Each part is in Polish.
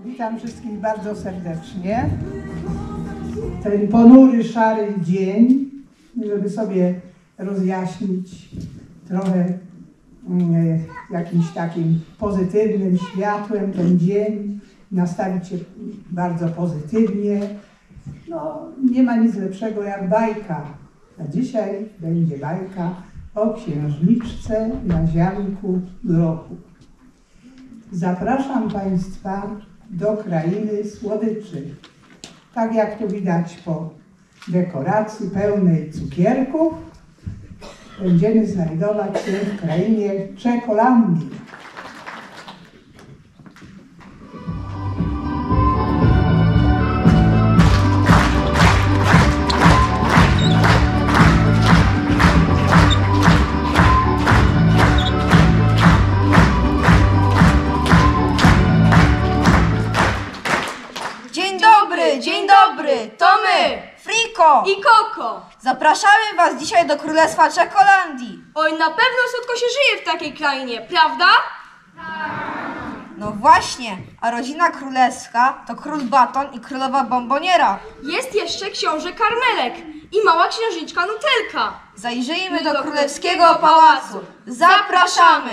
Witam wszystkich bardzo serdecznie. Ten ponury, szary dzień, żeby sobie rozjaśnić trochę jakimś takim pozytywnym światłem ten dzień, nastawić się bardzo pozytywnie. No, nie ma nic lepszego jak bajka. A dzisiaj będzie bajka o księżniczce na ziarnku grochu. Zapraszam Państwa do krainy słodyczy. Tak jak to widać po dekoracji pełnej cukierków, będziemy znajdować się w krainie Czekolandii. Dzień dobry, to my, Friko i Koko. Zapraszamy Was dzisiaj do Królestwa Czekolandii. Oj, na pewno słodko się żyje w takiej krainie, prawda? No właśnie, a rodzina królewska to król Baton i królowa Bomboniera. Jest jeszcze książę Karmelek i mała księżniczka Nutelka. Zajrzyjmy do królewskiego pałacu. Zapraszamy!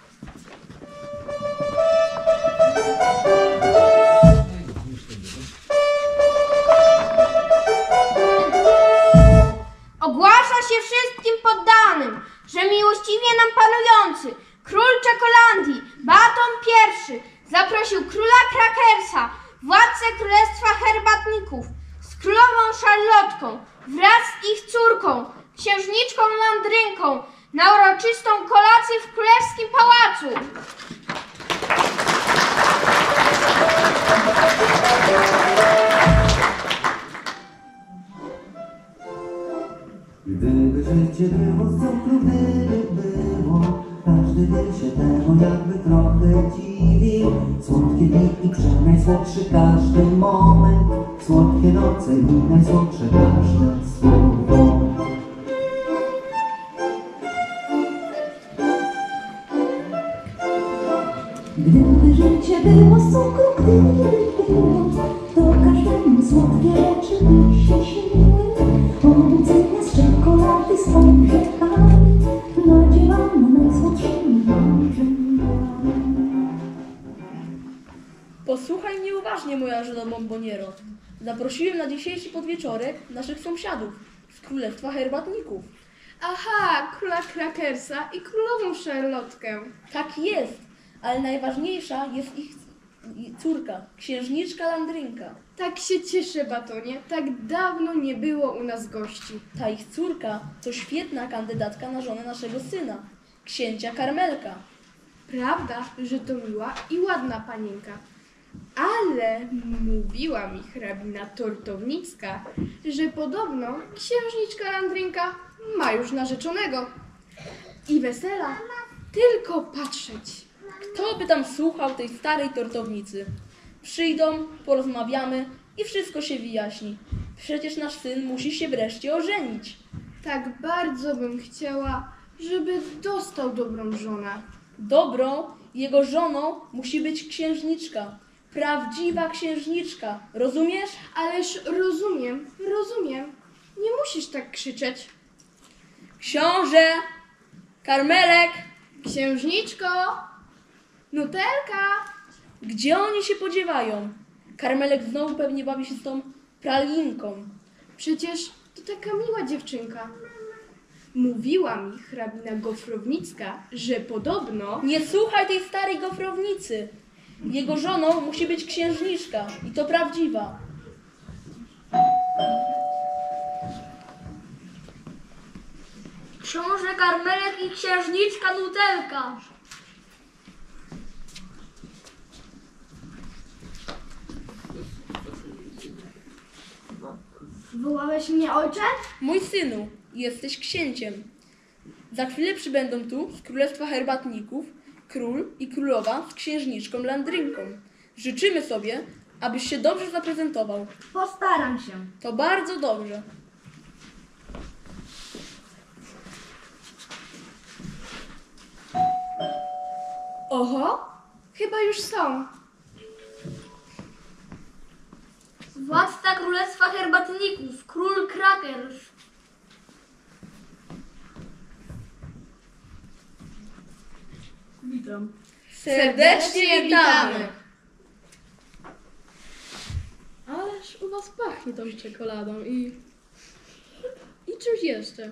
Ogłasza się wszystkim poddanym, że miłościwie nam panujący król Czekolandii, Baton I, zaprosił króla Krakersa, władcę królestwa herbatników, z królową Szarlotką wraz z ich córką, księżniczką Landrynką, na uroczystą kolację w królewskim pałacu. Gdyby życie było z cukru, gdyby było, każdy by się temu jakby trochę dziwił. Słodkie dni i najsłodszy każdy moment, słodkie noce i najsłodsze każde słowo. Gdyby życie było z cukru, gdyby było, to każdemu słodkie rzeczy by się śniły. Obudzenia z czekolady są rzeczkami, nadziewane najsłodszymi marzeniami. Posłuchaj mnie uważnie, moja żona Bomboniero. Zaprosiłem na dzisiejszy podwieczorek naszych sąsiadów z Królestwa Herbatników. Aha, króla Krakersa i królową Szarlotkę. Tak jest, ale najważniejsza jest ich córka, księżniczka Landrynka. Tak się cieszę, Batonie. Tak dawno nie było u nas gości. Ta ich córka to świetna kandydatka na żonę naszego syna, księcia Karmelka. Prawda, że to miła i ładna panienka. Ale mówiła mi hrabina Tortownicka, że podobno księżniczka Landrynka ma już narzeczonego. I wesela tylko patrzeć. Kto by tam słuchał tej starej tortownicy? Przyjdą, porozmawiamy i wszystko się wyjaśni. Przecież nasz syn musi się wreszcie ożenić. Tak bardzo bym chciała, żeby dostał dobrą żonę. Dobrą, jego żoną musi być księżniczka. Prawdziwa księżniczka. Rozumiesz? Ależ rozumiem. Nie musisz tak krzyczeć. Książę! Karmelek! Księżniczko! Nutelka! Gdzie oni się podziewają? Karmelek znowu pewnie bawi się z tą pralinką. Przecież to taka miła dziewczynka. Mówiła mi hrabina Gofrownicka, że podobno... Nie słuchaj tej starej gofrownicy. Jego żoną musi być księżniczka i to prawdziwa. Książę Karmelek i księżniczka Nutelka. Wołałeś mnie, ojcze? Mój synu, jesteś księciem. Za chwilę przybędą tu z Królestwa Herbatników król i królowa z księżniczką Landrynką. Życzymy sobie, abyś się dobrze zaprezentował. Postaram się. To bardzo dobrze. Oho, chyba już są. Władca Królestwa Herbatników, król Krakers. Witam. Serdecznie witamy. Ależ u was pachnie tą czekoladą i czymś jeszcze.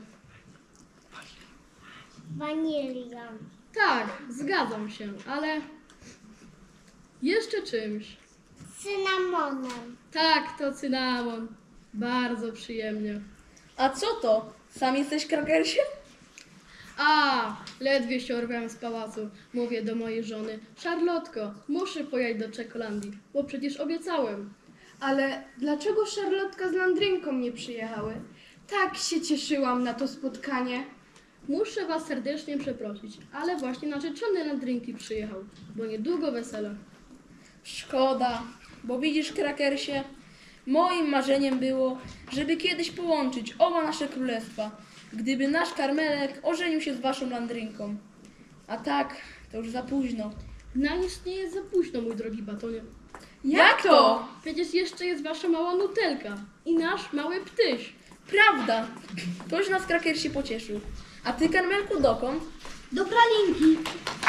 Wanilią. Tak, zgadzam się, ale jeszcze czymś. Cynamonem. Tak, to cynamon. Bardzo przyjemnie. A co to? Sam jesteś krakersie? A, ledwie się orwałem z pałacu. Mówię do mojej żony: Szarlotko, muszę pojechać do Czekolandii, bo przecież obiecałem. Ale dlaczego Szarlotka z Landrynką nie przyjechały? Tak się cieszyłam na to spotkanie. Muszę was serdecznie przeprosić, ale właśnie narzeczony Landrynki przyjechał, bo niedługo wesele. Szkoda, bo widzisz, krakersie, moim marzeniem było, żeby kiedyś połączyć oba nasze królestwa, gdyby nasz Karmelek ożenił się z waszą Landrynką. A tak, to już za późno. Na nic nie jest za późno, mój drogi Batonie. Jak to? Przecież jeszcze jest wasza mała Nutelka i nasz mały Ptyś. Prawda, ktoś nas krakersie pocieszył. A ty, Karmelku, dokąd? Do pralinki.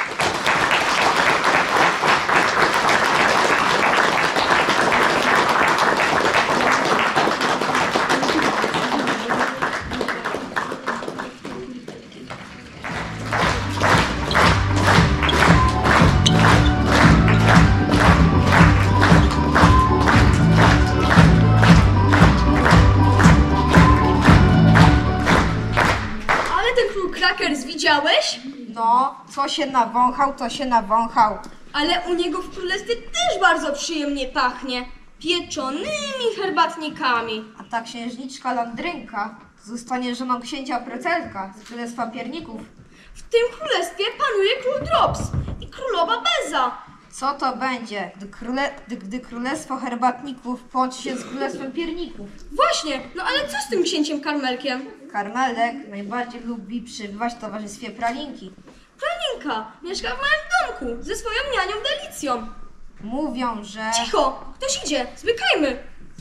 Ale ten król Krakers widziałeś? No, co się nawąchał, to się nawąchał. Ale u niego w królestwie też bardzo przyjemnie pachnie. Pieczonymi herbatnikami. A ta księżniczka Landrynka zostanie żoną księcia Precelka z Królestwa Pierników. W tym królestwie panuje król Drops i królowa Beza. Co to będzie, gdy Królestwo Herbatników połączy się z Królestwem Pierników? Właśnie, no ale co z tym księciem Karmelkiem? Karmelek najbardziej lubi przybywać w towarzystwie pralinki. Pralinka mieszka w małym domku ze swoją nianią Delicją. Mówią, że... Cicho, ktoś idzie, zmykajmy.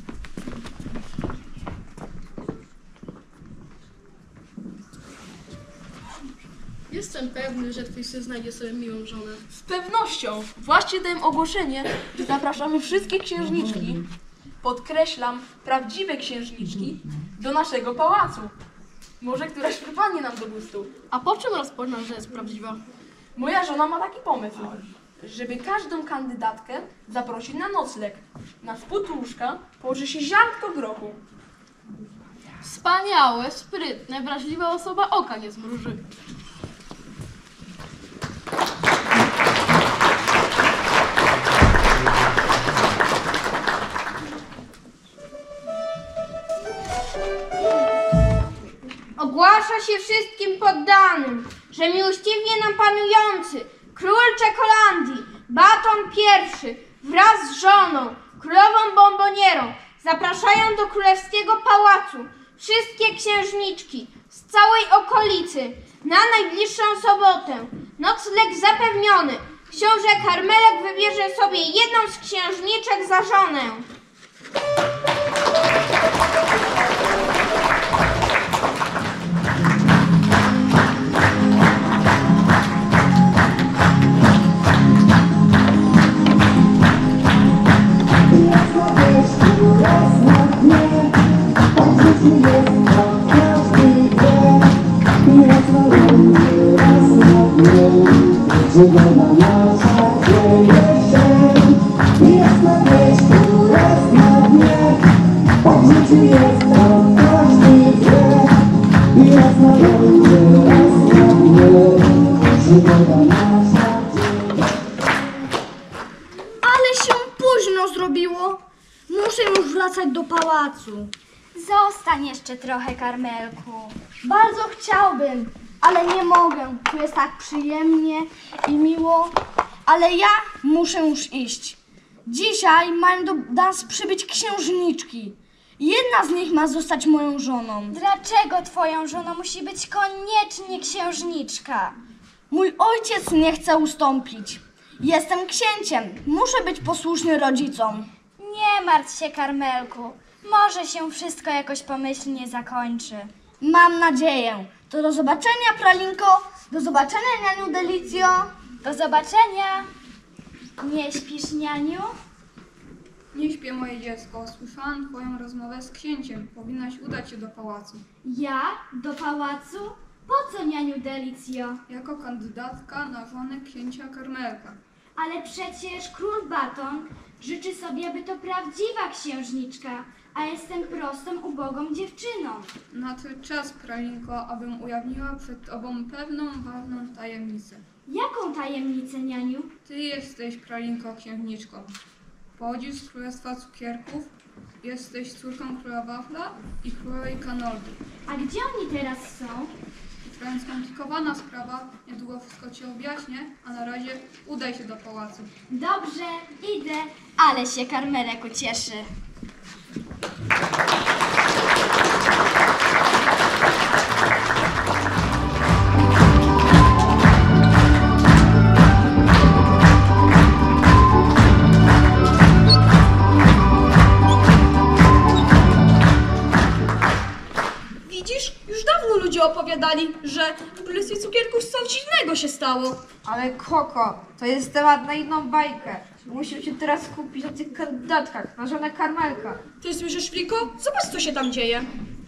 Jestem pewny, że ktoś się znajdzie sobie miłą żonę. Z pewnością. Właśnie dałem ogłoszenie, że zapraszamy wszystkie księżniczki, podkreślam, prawdziwe księżniczki, do naszego pałacu. Może któraś przypadnie nam do gustu. A po czym rozpoznasz, że jest prawdziwa? Moja żona ma taki pomysł, żeby każdą kandydatkę zaprosić na nocleg. Na spód łóżka położy się ziarnko grochu. Wspaniałe, sprytne, wrażliwa osoba oka nie zmruży. Ogłasza się wszystkim poddanym, że miłościwie nam panujący król Czekolandii, Baton I wraz z żoną, królową Bombonierą, zapraszają do królewskiego pałacu wszystkie księżniczki z całej okolicy na najbliższą sobotę. Nocleg zapewniony. Książę Karmelek wybierze sobie jedną z księżniczek za żonę. Ale się późno zrobiło. Muszę już wracać do pałacu. Zostań jeszcze trochę, Karmelku. Bardzo chciałbym, ale nie mogę. Tu jest tak przyjemnie i miło. Ale ja muszę już iść. Dzisiaj mają do nas przybyć księżniczki. Jedna z nich ma zostać moją żoną. Dlaczego twoją żoną musi być koniecznie księżniczka? Mój ojciec nie chce ustąpić. Jestem księciem. Muszę być posłuszny rodzicom. Nie Nie martw się, Karmelku. Może się wszystko jakoś pomyślnie zakończy. Mam nadzieję. To do zobaczenia, Pralinko. Do zobaczenia, nianiu Delicjo. Do zobaczenia. Nie śpisz, nianiu? Nie śpię, moje dziecko. Słyszałam twoją rozmowę z księciem. Powinnaś udać się do pałacu. Ja? Do pałacu? Po co, nianiu Delicjo? Jako kandydatka na żonę księcia Karmelka. Ale przecież król Baton życzy sobie, by to prawdziwa księżniczka, a jestem prostą, ubogą dziewczyną. Nadszedł czas, Pralinko, abym ujawniła przed tobą pewną ważną tajemnicę. Jaką tajemnicę, nianiu? Ty jesteś, Pralinko, księżniczką. Pochodzisz z Królestwa Cukierków, jesteś córką króla Wafla i królowej Kanoldy. A gdzie oni teraz są? Trochę skomplikowana sprawa, niedługo wszystko ci objaśnię, a na razie udaj się do pałacu. Dobrze, idę. Ale się Karmelek ucieszy. Widzisz, już dawno ludzie opowiadali, że w Królestwie Cukierków coś dziwnego się stało. Ale Koko, to jest temat na inną bajkę. Musimy się teraz skupić na tych kandydatkach, na żonę Karmelka. Ty słyszysz, Fliko? Zobacz, co się tam dzieje.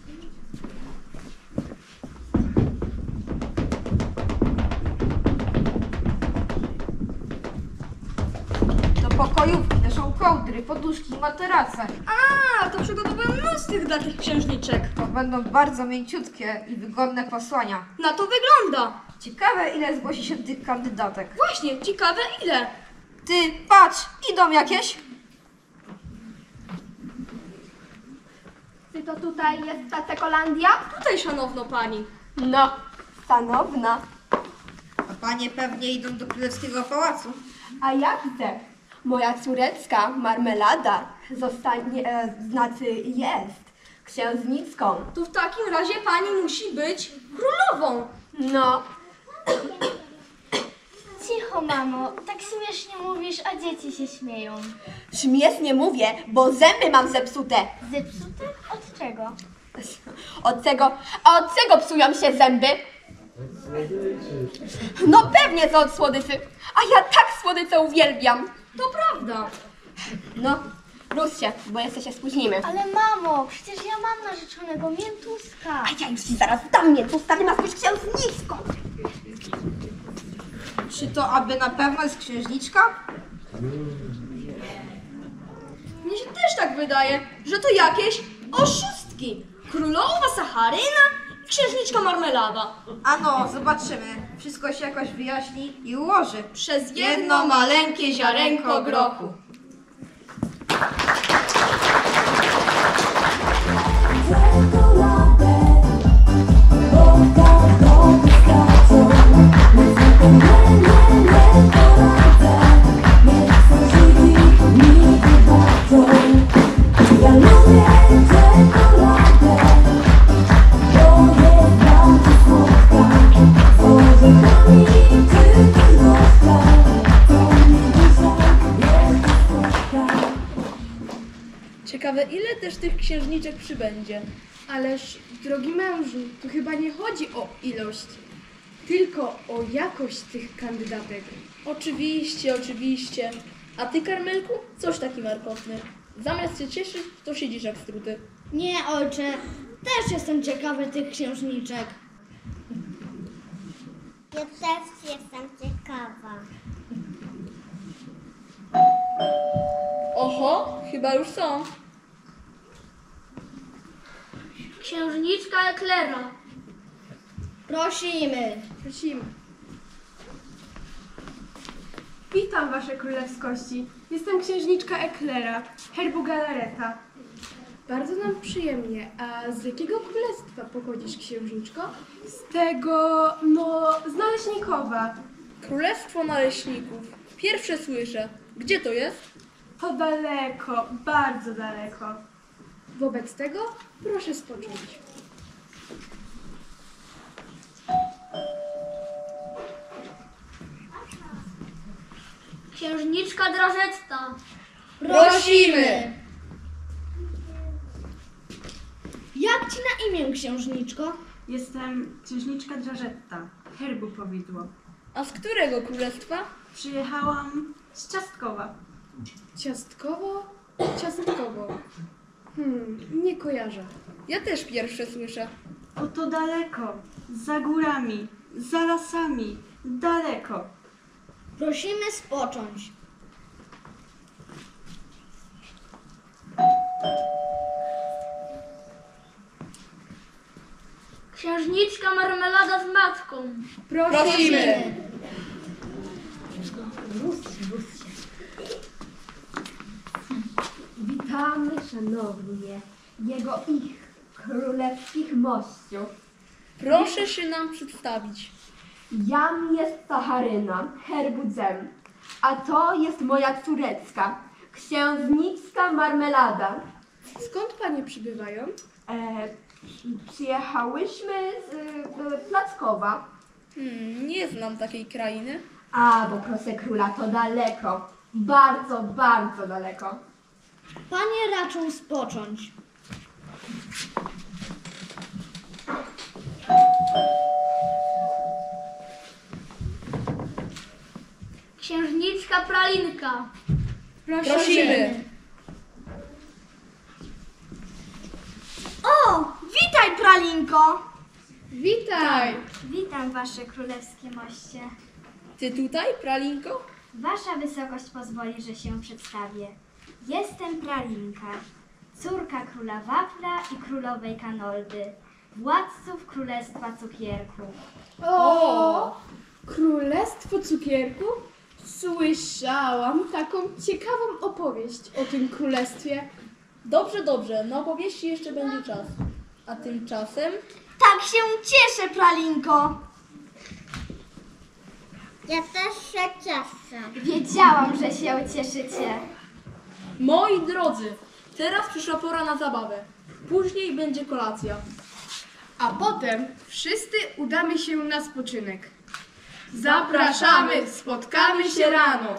Do pokojówki, to są kołdry, poduszki i materace. A, to przygotowałem noc tych dla tych księżniczek. To będą bardzo mięciutkie i wygodne posłania. Na to wygląda. Ciekawe, ile zgłosi się tych kandydatek. Właśnie, ciekawe ile. Ty, patrz, idą jakieś. Czy to tutaj jest ta Cekolandia? Tutaj, szanowno pani. No, szanowna. A panie pewnie idą do królewskiego pałacu. A ja widzę, moja córeczka Marmelada zostanie, jest księżniczką. To w takim razie pani musi być królową. No, Cicho, mamo. Tak śmiesznie mówisz, a dzieci się śmieją. śmiesznie mówię, bo zęby mam zepsute. Zepsute? Od czego? A od czego psują się zęby? No pewnie, że od słodyczy. A ja tak słodycze uwielbiam. To prawda. No, rusz się, bo jeszcze się spóźnimy. Ale mamo, przecież ja mam narzeczonego miętuska. A ja już ci zaraz dam mnie, tu stary masz być księżniczką. Czy to aby na pewno jest księżniczka? Mnie się też tak wydaje, że to jakieś oszustki. Królowa Sacharyna i księżniczka Marmelada. Ano, zobaczymy. Wszystko się jakoś wyjaśni i ułoży. Przez jedno maleńkie ziarenko grochu. Ja lubię czekoladę, bo jest bardzo słodka. Z orzechami czy też gorzka, to mnie dzisiaj jest słodka. Ciekawe, ile też tych księżniczek przybędzie. Ależ, drogi mężu, tu chyba nie chodzi o ilość, tylko o jakość tych kandydatek. Oczywiście, oczywiście. A ty, Karmelku, coś taki markotny. Zamiast się cieszyć, to siedzisz jak struty. Nie, ojcze, też jestem ciekawy tych księżniczek. Ja też jestem ciekawa. Oho, chyba już są. Księżniczka Eklera. Prosimy. Prosimy. Witam, wasze królewskości. Jestem księżniczka Eklera, herbu Galareta. Bardzo nam przyjemnie. A z jakiego królestwa pochodzisz, księżniczko? Z tego, z Naleśnikowa. Królestwo Naleśników. Pierwsze słyszę. Gdzie to jest? To daleko, bardzo daleko. Wobec tego proszę spocząć. Księżniczka Drażecka. Prosimy! Jak ci na imię, księżniczko? Jestem księżniczka Drażetta, herbu powidło. A z którego królestwa? Przyjechałam z Ciastkowa. Ciastkowo? Ciastkowo. Nie kojarzę. Ja też pierwsze słyszę. Oto daleko, za górami, za lasami, daleko. Prosimy spocząć. Księżniczka Marmelada z matką. Prosimy. Witamy szanownie jego ich królewskich mościów. Proszę się nam przedstawić. Jam jest Sacharyna, herbu Dzem, a to jest moja córeczka, księżniczka Marmelada. Skąd panie przybywają? Przyjechałyśmy z Plackowa. Nie znam takiej krainy. A, bo proszę króla, to daleko. Bardzo, bardzo daleko. Panie raczą spocząć. Księżniczka Pralinka. Prosimy. O, witaj, Pralinko! Witaj! Witam wasze królewskie moście. Ty tutaj, Pralinko? Wasza wysokość pozwoli, że się przedstawię. Jestem Pralinka, córka króla Wafla i królowej Kanoldy, władców Królestwa Cukierku. O! Królestwo Cukierku? Słyszałam taką ciekawą opowieść o tym królestwie. Dobrze, dobrze. Na opowieści jeszcze będzie czas. A tymczasem... Tak się cieszę, Pralinko! Ja też się cieszę. Wiedziałam, że się cieszycie. Moi drodzy, teraz przyszła pora na zabawę. Później będzie kolacja. A potem wszyscy udamy się na spoczynek. Zapraszamy, spotkamy się rano.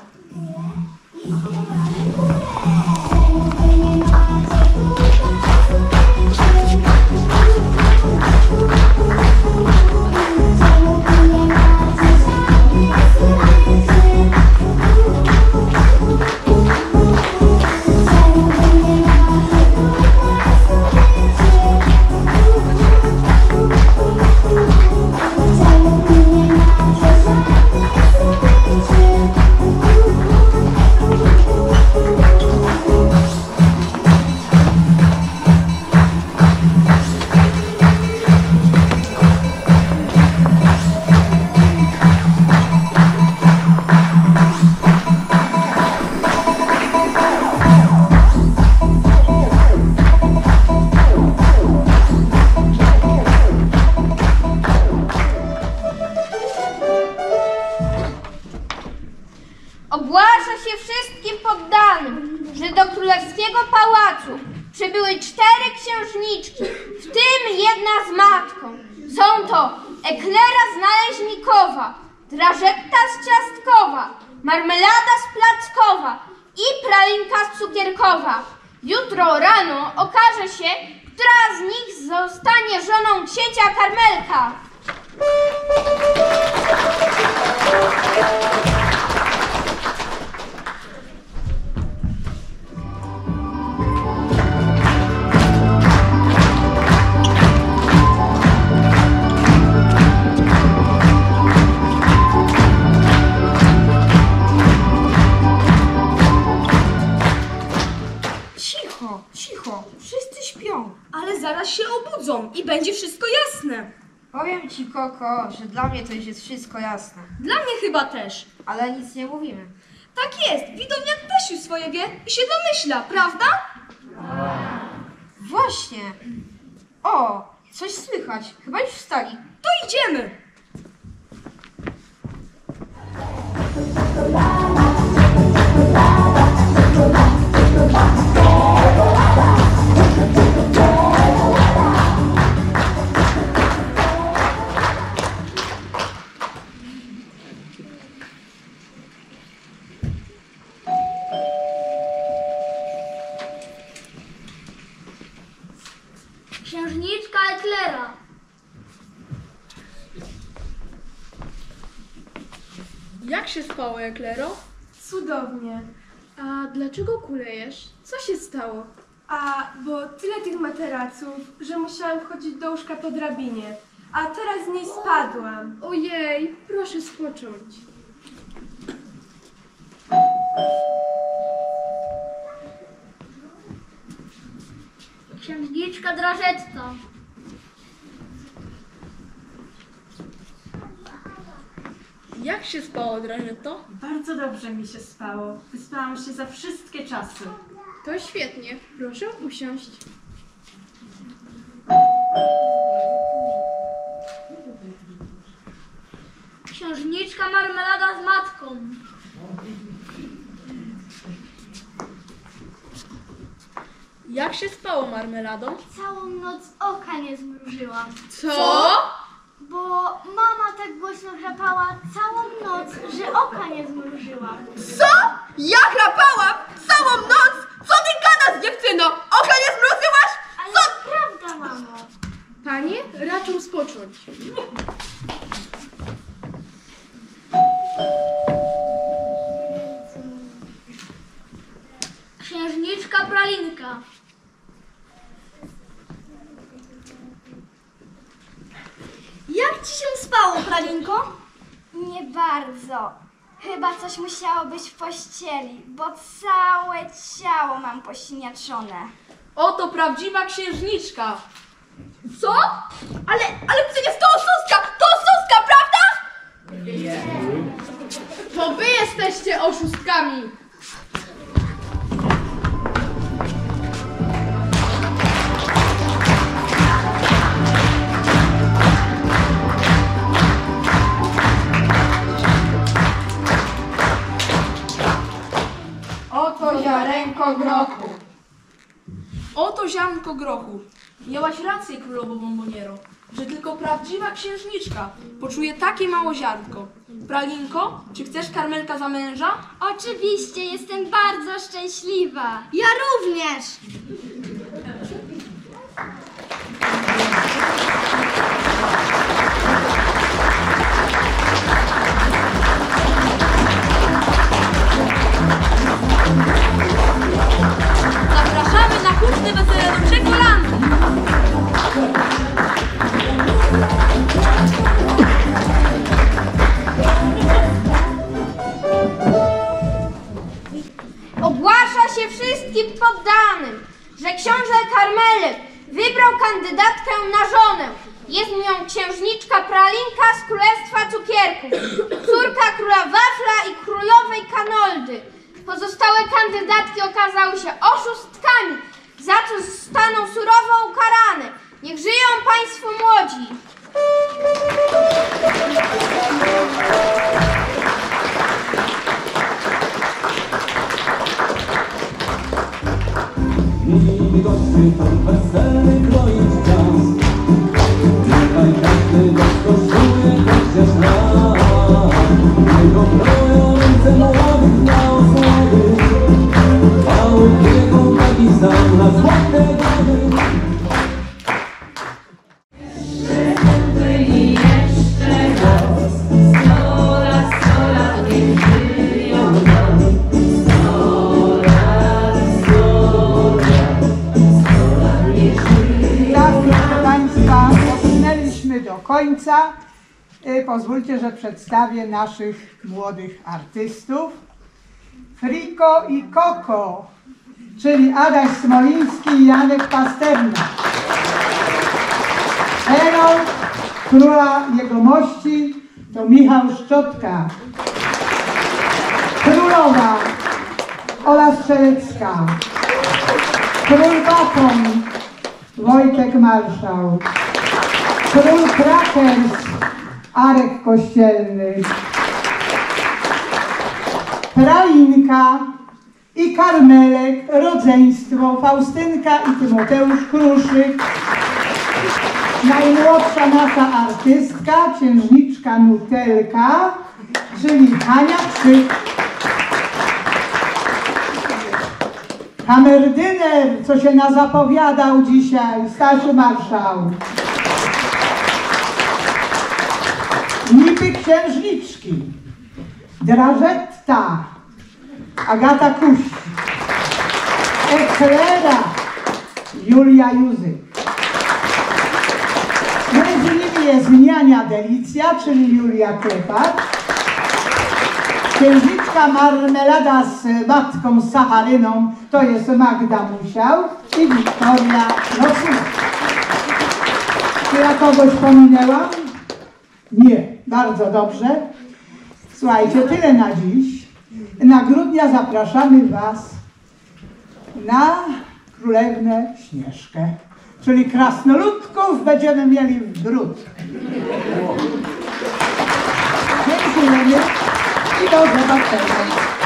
Ogłasza się wszystkim poddanym, że do królewskiego pałacu przybyły 4 księżniczki, w tym jedna z matką. Są to Eklera z Naleźnikowa, Drażetta z Ciastkowa, Marmelada z Plackowa i Pralinka z Cukierkowa. Jutro rano okaże się, która z nich zostanie żoną księcia Karmelka. Cicho, wszyscy śpią. Ale zaraz się obudzą i będzie wszystko jasne. Powiem ci, Koko, że dla mnie to już jest wszystko jasne. Dla mnie chyba też. Ale nic nie mówimy. Tak jest, widownia też już swoje wie i się domyśla, prawda? Właśnie. O, coś słychać. Chyba już wstali. To idziemy. się spało, Eklero? Cudownie. A dlaczego kulejesz? Co się stało? Bo tyle tych materaców, że musiałam wchodzić do łóżka po drabinie. A teraz z niej spadłam. Ojej, proszę spocząć. Księżniczka Drażetto. Jak się spało, Drażetto? Bardzo dobrze mi się spało. Wyspałam się za wszystkie czasy. To świetnie. Proszę usiąść. Księżniczka Marmelada z matką. Jak się spało, Marmelado? Całą noc oka nie zmrużyłam. Co? Bo mama tak głośno chrapała całą noc, że oka nie zmrużyłam. Co? Ja chrapałam całą noc? Co ty gadasz, dziewczyno? Oka nie zmrużyłaś? Ale to prawda, mamo. Panie, raczą spocząć. Księżniczka Pralinka. Jak ci się spało, Pralinko? Nie bardzo. Chyba coś musiało być w pościeli, bo całe ciało mam posiniaczone. Oto prawdziwa księżniczka. Co? Ale przecież to oszustka! To oszustka, prawda? To wy jesteście oszustkami. Oto ziarenko grochu. Oto ziarnko grochu. Miałaś rację, królowo bomboniero, że tylko prawdziwa księżniczka poczuje takie mało ziarnko. Pralinko, czy chcesz karmelka za męża? Oczywiście, jestem bardzo szczęśliwa. Ja również. Zapraszamy na huczne wesele do Czekolandy. Ogłasza się wszystkim poddanym, że książę Karmelek wybrał kandydatkę na żonę. Jest nią księżniczka Pralinka z Królestwa Cukierków, córka króla Wafla i królowej Kanoldy. Pozostałe kandydatki okazały się oszustkami, za co zostaną surowo ukarane. Niech żyją państwo młodzi! Mieli goście tam wesele kroić czas. Niechaj każdy gość kosztuje chociaż raz. Jego kroją ręce młodych na osoby, a opieką taki sam na złote głowy. Do końca. Pozwólcie, że przedstawię naszych młodych artystów. Friko i Koko, czyli Adaś Smoliński i Janek Pasternak. Herald króla jegomości to Michał Szczotka. Królowa Ola Strzelecka. Król Baton Wojtek Marszał. Król Krakers Arek Kościelny. Pralinka i Karmelek, rodzeństwo Faustynka i Tymoteusz Kruszyk. Najmłodsza nasza artystka, księżniczka Nutelka, czyli Hania Krzyk. Kamerdyner, co się nazapowiadał dzisiaj, Stasiu Marszał. Niby księżniczki. Drażetta, Agata Kuś, Eklera, Julia Józyk. Między nimi jest Niania Delicja, czyli Julia Klepacz, księżniczka Marmelada z matką Sacharyną, to jest Magda Musiał i Wiktoria Rosuła. Czy ja kogoś pominęłam? Nie, bardzo dobrze. Słuchajcie, tyle na dziś. Na grudnia zapraszamy Was na Królewnę Śnieżkę, czyli krasnoludków będziemy mieli w drut. Dziękujemy i do zobaczenia.